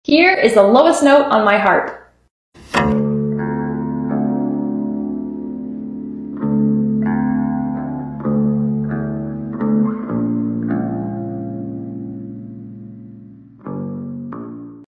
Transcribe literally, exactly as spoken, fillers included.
Here is the lowest note on my harp.